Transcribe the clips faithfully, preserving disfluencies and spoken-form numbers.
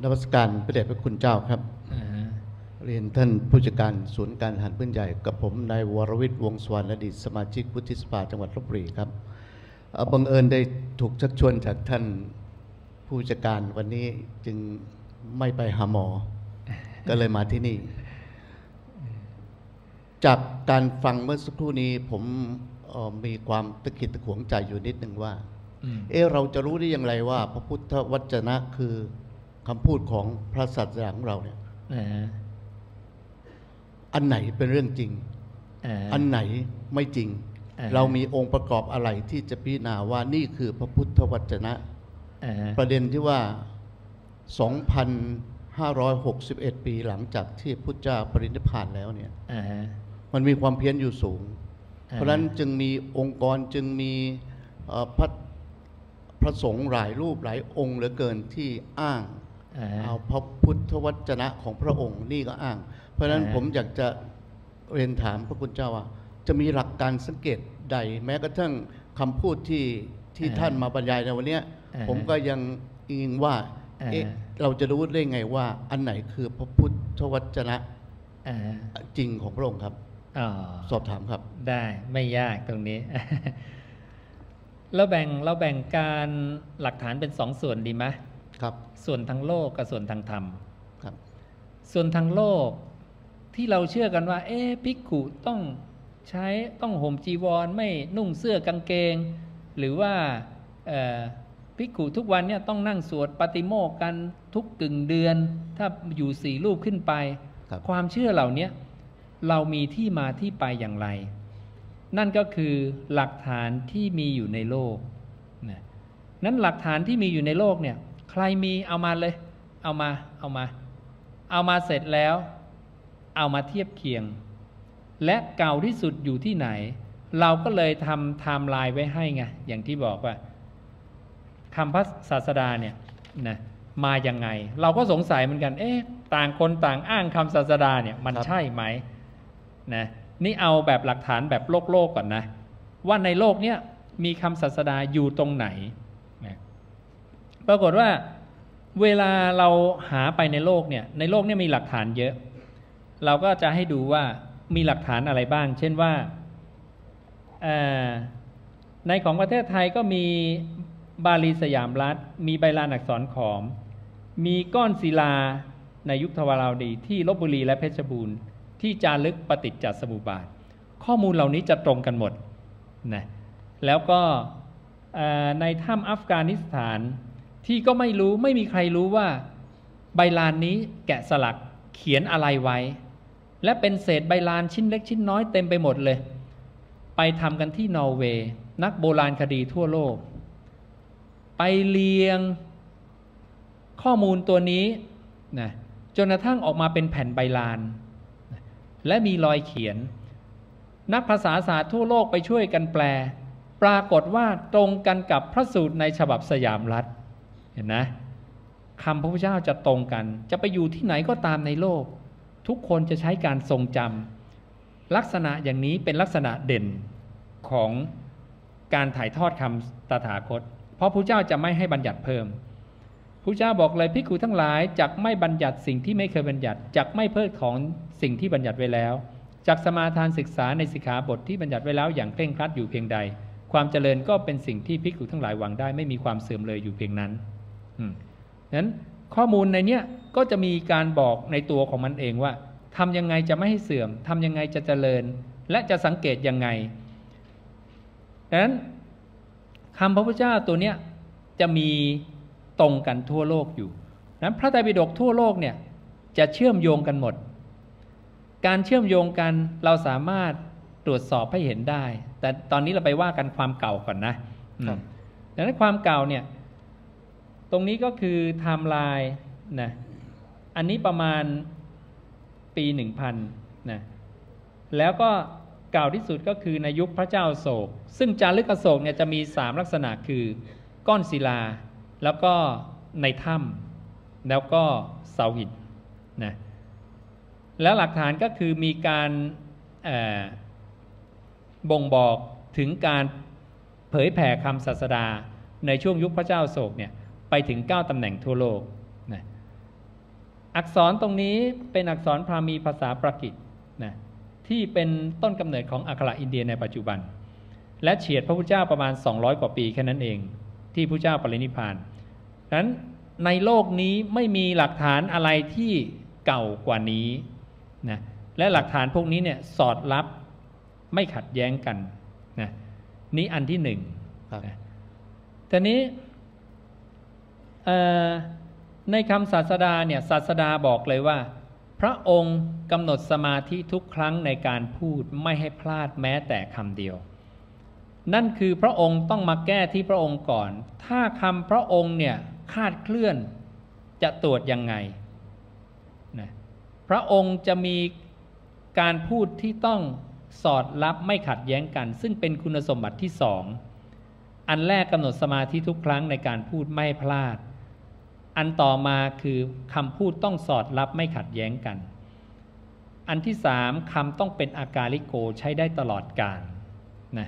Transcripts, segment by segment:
นมัสการพระเดชพระคุณเจ้าครับ uh-huh. เรียนท่านผู้จัดการศูนย์การทหารพื้นใหญ่กับผมนายวรวิทย์วงศ์สวรรณอดีตสมาชิกวุฒิสภาจังหวัดลพบุรีครับบังเอิญได้ถูกชักชวนจากท่านผู้จัดการวันนี้จึงไม่ไปหาหมอ ก็เลยมาที่นี่ จากการฟังเมื่อสักครู่นี้ผมมีความตะขิดตะขวงใจอยู่นิดนึงว่าเออเราจะรู้ได้อย่างไรว่าพระพุทธวจนะคือคำพูดของพระศาสดาของเราเนี่ย uh-huh. อันไหนเป็นเรื่องจริง uh-huh. อันไหนไม่จริง uh-huh. เรามีองค์ประกอบอะไรที่จะพิจารณาว่านี่คือพระพุทธวจนะ uh-huh. ประเด็นที่ว่า สองพันห้าร้อยหกสิบเอ็ด ปีหลังจากที่พุทธเจ้าปรินิพพานแล้วเนี่ย uh-huh. มันมีความเพี้ยนอยู่สูง uh-huh. เพราะฉะนั้นจึงมีองค์กรจึงมีพระพระสงฆ์หลายรูปหลายองค์เหลือเกินที่อ้าง uh-huh. เอาพระพุทธวจนะของพระองค์นี่ก็อ้างเพราะฉะนั้น uh-huh. ผมอยากจะเรียนถามพระคุณเจ้าว่าจะมีหลักการสังเกตใดแม้กระทั่งคำพูดที่ที่ uh-huh. ท่านมาบรรยายในวันนี้ uh-huh. ผมก็ยังอิงว่า uh-huh. เอ๊ะเราจะรู้ได้ไงว่าอันไหนคือพระพุทธวจนะ uh-huh. จริงของพระองค์ครับ uh-huh. สอบถามครับได้ไม่ยากตรงนี้ เราแบ่งเราแบ่งการหลักฐานเป็นสองส่วนดีไหมครับส่วนทางโลกกับส่วนทางธรรมครับส่วนทางโลกที่เราเชื่อกันว่าเอ๊ะภิกขุต้องใช้ต้องห่มจีวรไม่นุ่งเสื้อกางเกงหรือว่าภิกขุทุกวันเนี่ยต้องนั่งสวดปาติโมกข์กันทุกกึ่งเดือนถ้าอยู่สี่รูปขึ้นไปความเชื่อเหล่านี้เรามีที่มาที่ไปอย่างไรนั่นก็คือหลักฐานที่มีอยู่ในโลกนะนั้นหลักฐานที่มีอยู่ในโลกเนี่ยใครมีเอามาเลยเอามาเอามาเอามาเสร็จแล้วเอามาเทียบเคียงและเก่าที่สุดอยู่ที่ไหนเราก็เลยทำไทม์ไลน์ไว้ให้ไงอย่างที่บอกว่าคำพระศาสดาเนี่ยนะมายังไงเราก็สงสัยเหมือนกันเอ๊ะต่างคนต่างอ้างคำศาสดาเนี่ยมันใช่ไหมนะนี่เอาแบบหลักฐานแบบโลกโลกก่อนนะว่าในโลกเนี้ยมีคำศาสดาอยู่ตรงไหนนะปรากฏว่าเวลาเราหาไปในโลกเนี่ยในโลกเนี่ยมีหลักฐานเยอะเราก็จะให้ดูว่ามีหลักฐานอะไรบ้างเช่นว่าในของประเทศไทยก็มีบาลีสยามรัฐมีใบลานอักษรขอมมีก้อนศิลาในยุคทวาราวดีที่ลพบุรีและเพชรบูรณ์ที่จารึกปฏิจจสมุปบาทข้อมูลเหล่านี้จะตรงกันหมดนะแล้วก็ในถ้ำอัฟกานิสถานที่ก็ไม่รู้ไม่มีใครรู้ว่าใบลานนี้แกะสลักเขียนอะไรไว้และเป็นเศษใบลานชิ้นเล็กชิ้นน้อยเต็มไปหมดเลยไปทำกันที่นอร์เวย์นักโบราณคดีทั่วโลกไปเรียงข้อมูลตัวนี้นะจนกระทั่งออกมาเป็นแผ่นใบลานและมีรอยเขียนนักภาษาศาสตร์ทั่วโลกไปช่วยกันแปลปรากฏว่าตรงกันกับพระสูตรในฉบับสยามรัฐเห็นนะคำพระพุทธเจ้าจะตรงกันจะไปอยู่ที่ไหนก็ตามในโลกทุกคนจะใช้การทรงจำลักษณะอย่างนี้เป็นลักษณะเด่นของการถ่ายทอดคำตถาคตเพราะพระเจ้าจะไม่ให้บัญญัติเพิ่มพระเจ้าบอกเลยภิกขุทั้งหลายจักไม่บัญญัติสิ่งที่ไม่เคยบัญญัติจักไม่เพิกถอนสิ่งที่บัญญัติไว้แล้วจักสมาทานศึกษาในสิกขาบทที่บัญญัติไว้แล้วอย่างเคร่งครัดอยู่เพียงใดความเจริญก็เป็นสิ่งที่ภิกขุทั้งหลายหวังได้ไม่มีความเสื่อมเลยอยู่เพียงนั้นนั้นข้อมูลในเนี้ยก็จะมีการบอกในตัวของมันเองว่าทำยังไงจะไม่ให้เสื่อมทำยังไงจะเจริญและจะสังเกตยังไงดังนั้นคำพระพุทธเจ้าตัวเนี้ยจะมีตรงกันทั่วโลกอยู่นั้นพระไตรปิฎกทั่วโลกเนี่ยจะเชื่อมโยงกันหมดการเชื่อมโยงกันเราสามารถตรวจสอบให้เห็นได้แต่ตอนนี้เราไปว่ากันความเก่าก่อนนะดังนั้นความเก่าเนี่ยตรงนี้ก็คือไทม์ไลน์นะอันนี้ประมาณปีหนึ่งพันนะแล้วก็เก่าที่สุดก็คือในยุคพระเจ้าอโศกซึ่งจารึกอโศกเนี่ยจะมีสามลักษณะคือก้อนศิลาแล้วก็ในถ้ำแล้วก็เสาหินนะแล้วหลักฐานก็คือมีการบ่งบอกถึงการเผยแผ่คำศาสดาในช่วงยุคพระเจ้าอโศกเนี่ยไปถึงเก้าตำแหน่งทั่วโลกนะอักษรตรงนี้เป็นอักษรพราหมีภาษาปรากิตนะที่เป็นต้นกำเนิดของอักขระอินเดียในปัจจุบันและเฉียดพระพุทธเจ้าประมาณสองร้อยกว่าปีแค่นั้นเองที่พระพุทธเจ้าปรินิพพานดังนั้นในโลกนี้ไม่มีหลักฐานอะไรที่เก่ากว่านี้นะและหลักฐานพวกนี้เนี่ยสอดรับไม่ขัดแย้งกันนะนี่อันที่หนึ่งนะทีนี้ในคำศาสดาเนี่ยศาสดาบอกเลยว่าพระองค์กำหนดสมาธิทุกครั้งในการพูดไม่ให้พลาดแม้แต่คำเดียวนั่นคือพระองค์ต้องมาแก้ที่พระองค์ก่อนถ้าคำพระองค์เนี่ยคลาดเคลื่อนจะตรวจยังไงนะพระองค์จะมีการพูดที่ต้องสอดรับไม่ขัดแย้งกันซึ่งเป็นคุณสมบัติที่สองอันแรกกำหนดสมาธิทุกครั้งในการพูดไม่พลาดอันต่อมาคือคำพูดต้องสอดรับไม่ขัดแย้งกันอันที่สามคำต้องเป็นอากาลิโกใช้ได้ตลอดกาลนะ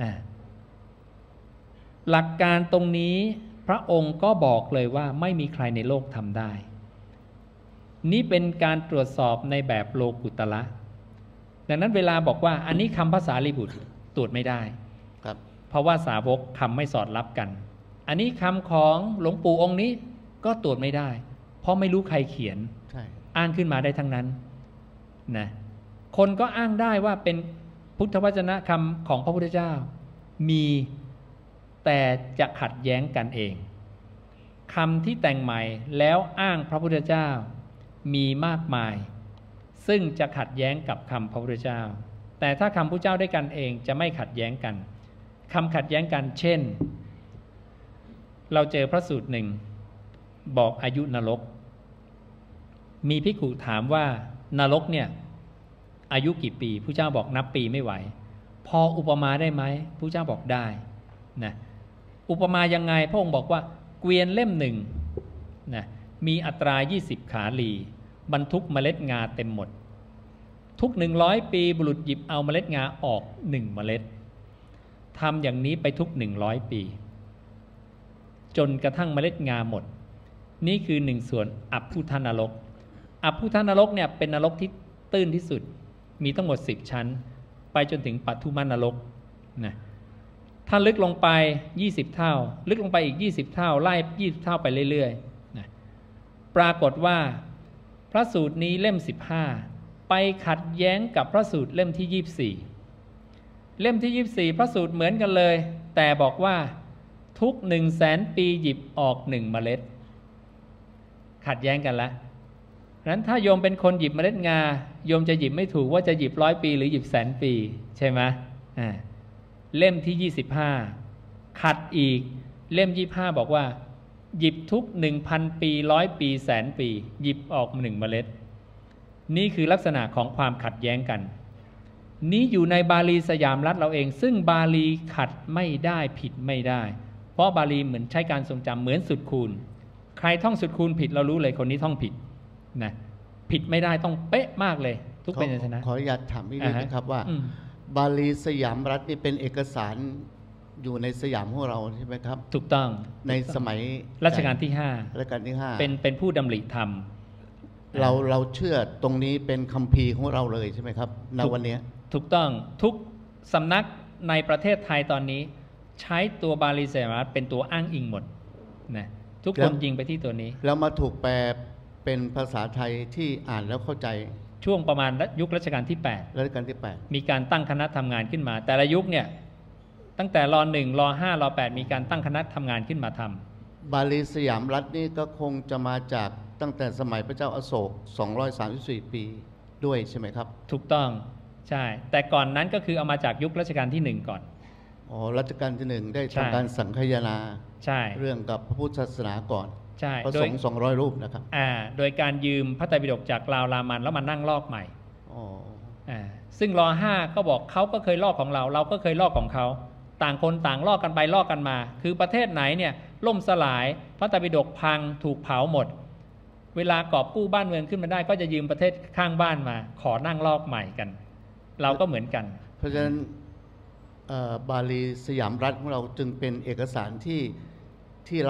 หลักการตรงนี้พระองค์ก็บอกเลยว่าไม่มีใครในโลกทำได้นี่เป็นการตรวจสอบในแบบโลกุตระดังนั้นเวลาบอกว่าอันนี้คำภาษาลิบุตรตรวจไม่ได้ครับเพราะว่าสาวกคำไม่สอดรับกันอันนี้คำของหลวงปู่องค์นี้ก็ตรวจไม่ได้เพราะไม่รู้ใครเขียนอ้างขึ้นมาได้ทั้งนั้นนะคนก็อ้างได้ว่าเป็นพุทธวจนะคำของพระพุทธเจ้ามีแต่จะขัดแย้งกันเองคำที่แต่งใหม่แล้วอ้างพระพุทธเจ้ามีมากมายซึ่งจะขัดแย้งกับคำพระพุทธเจ้าแต่ถ้าคำพระเจ้าด้วยกันเองจะไม่ขัดแย้งกันคำขัดแย้งกันเช่นเราเจอพระสูตรหนึ่งบอกอายุนรกมีภิกขุถามว่านรกเนี่ยอายุกี่ปีพระเจ้าบอกนับปีไม่ไหวพออุปมาได้ไหมพระเจ้าบอกได้นะอุปมายังไงพระองค์บอกว่าเกวียนเล่มหนึ่งนะมีอัตรายี่สิบขาลีบรรทุกเมล็ดงาเต็มหมดทุกหนึ่งร้อยปีบุรุษหยิบเอาเมล็ดงาออกหนึ่งเมล็ดทำอย่างนี้ไปทุกหนึ่งร้อยปีจนกระทั่งเมล็ดงาหมดนี่คือหนึ่งส่วนอัปพุทนรกอัปพุทนรกเนี่ยเป็นนรกที่ตื้นที่สุดมีทั้งหมดสิบชั้นไปจนถึงปัทุมนรกนะถ้าลึกลงไปยี่สิบเท่าลึกลงไปอีกยี่สิบเท่าไล่ยี่สิบเท่าไปเรื่อยๆนะปรากฏว่าพระสูตรนี้เล่มสิบห้าไปขัดแย้งกับพระสูตรเล่มที่ยี่สิบสี่เล่มที่ยี่สิบสี่พระสูตรเหมือนกันเลยแต่บอกว่าทุกหนึ่งแสนปีหยิบออกหนึ่งเมล็ดขัดแย้งกันแล้วนั้นถ้าโยมเป็นคนหยิบเมล็ดงาโยมจะหยิบไม่ถูกว่าจะหยิบร้อยปีหรือหยิบแสนปีใช่ไหมอ่าเล่มที่ยี่สิบห้าขัดอีกเล่มยี่สิบห้าบอกว่าหยิบทุกหนึ่งพันปีร้อยปีแสนปีหยิบออกหนึ่งเมล็ดนี่คือลักษณะของความขัดแย้งกันนี้อยู่ในบาลีสยามรัฐเราเองซึ่งบาลีขัดไม่ได้ผิดไม่ได้เพราะบาลีเหมือนใช้การทรงจำเหมือนสุดคูณใครท่องสุดคูณผิดเรารู้เลยคนนี้ท่องผิดนะผิดไม่ได้ต้องเป๊ะมากเลยทุกพยัญชนะขออนุญาตถามพี่นิดนะครับว่าบาลีสยามรัฐนี่เป็นเอกสารอยู่ในสยามของเราใช่ไหมครับถูกต้องในสมัยรัชกาลที่ห้ารัชกาลที่ห้าเป็นเป็นผู้ดำริธรรมเราเราเชื่อตรงนี้เป็นคัมภีร์ของเราเลยใช่ไหมครับในวันนี้ถูกต้องทุกสำนักในประเทศไทยตอนนี้ใช้ตัวบาลีสยามรัฐเป็นตัวอ้างอิงหมดนะทุกคนยิงไปที่ตัวนี้แล้วมาถูกแปลเป็นภาษาไทยที่อ่านแล้วเข้าใจช่วงประมาณยุครัชกาลที่แปดรัชกาลที่แปดมีการตั้งคณะทำงานขึ้นมาแต่ละยุคเนี่ยตั้งแต่รหนึ่งรห้ารแปดมีการตั้งคณะทำงานขึ้นมาทำบาลีสยามรัฐนี่ก็คงจะมาจากตั้งแต่สมัยพระเจ้าอโศกสองร้อยสามสิบสี่ปีด้วยใช่ไหมครับถูกต้องใช่แต่ก่อนนั้นก็คือเอามาจากยุครัชกาลที่หนึ่งก่อนอ๋อรัชกาลที่หนึ่งได้ทำการสังคายนาใช่เรื่องกับพระพุทธศาสนาก่อนใช่พระสงฆ์สองร้อยรูปนะครับอ่าโดยการยืมพระไตรปิฎกจากลาวรามันแล้วมานั่งลอกใหม่อ๋ออ่าซึ่งรห้าก็บอกเขาก็เคยลอกของเราเราก็เคยลอกของเขาต่างคนต่างลอกกันไปลอกกันมาคือประเทศไหนเนี่ยล่มสลายพระไตรปิฎกพังถูกเผาหมดเวลากอบกู้บ้านเมืองขึ้นมาได้ก็จะยืมประเทศข้างบ้านมาขอนั่งลอกใหม่กันเราก็เหมือนกันเพราะฉะนั้นบาลีสยามรัฐของเราจึงเป็นเอกสารที่ที่เรา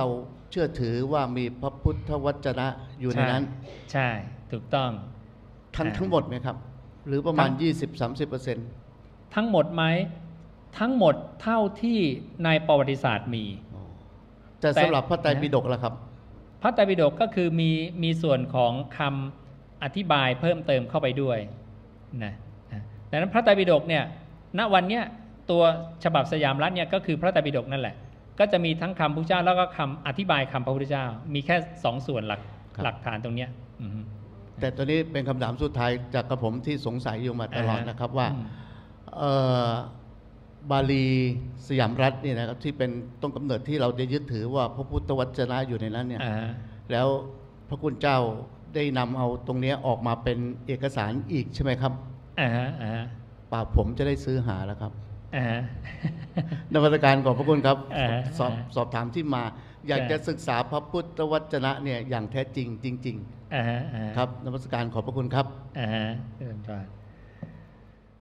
เชื่อถือว่ามีพระพุทธวจนะอยู่ในนั้นใช่ถูกต้องทั้งอ่าทั้งหมดไหมครับ หรือประมาณทั้งยี่สิบถึงสามสิบเปอร์เซ็นต์ทั้งหมดไหมทั้งหมดเท่าที่ในประวัติศาสตร์มีแต่แต่สำหรับพระไตรปิฎกล่ะครับพระไตรปิฎกก็คือมีมีส่วนของคำอธิบายเพิ่มเติมเข้าไปด้วยนะนะดังนั้นพระไตรปิฎกเนี่ยณวันเนี้ยตัวฉบับสยามรัฐเนี่ยก็คือพระไตรปิฎกนั่นแหละก็จะมีทั้งคำพระพุทธเจ้าแล้วก็คำอธิบายคำพระพุทธเจ้า มีแค่สองส่วนหลักครับหลักฐานตรงเนี้ยอือฮึแต่ตัวนี้เป็นคำถามสุดท้ายจากกระผมที่สงสัยอยู่มาตลอดอ่าฮะนะครับว่าอืมเอ่อบาลีสยามรัฐนี่นะครับที่เป็นต้นกำเนิดที่เราได้ยึดถือว่าพระพุทธวจนะอยู่ในนั้นเนี่ยอ่าฮะแล้วพระคุณเจ้าได้นำเอาตรงเนี้ยออกมาเป็นเอกสารอีกใช่ไหมครับอ่าฮะอ่าฮะป่าผมจะได้ซื้อหาแล้วครับอ่าฮะนมัสการขอบพระคุณครับอ่าฮะสอบสอบถามที่มา อยากใช่จะศึกษาพระพุทธวจนะเนี่ยอย่างแท้จริงจริงอ่าฮะอ่าฮะๆ ครับนมัสการขอบพระคุณครับอ่าฮะเริ่มต้น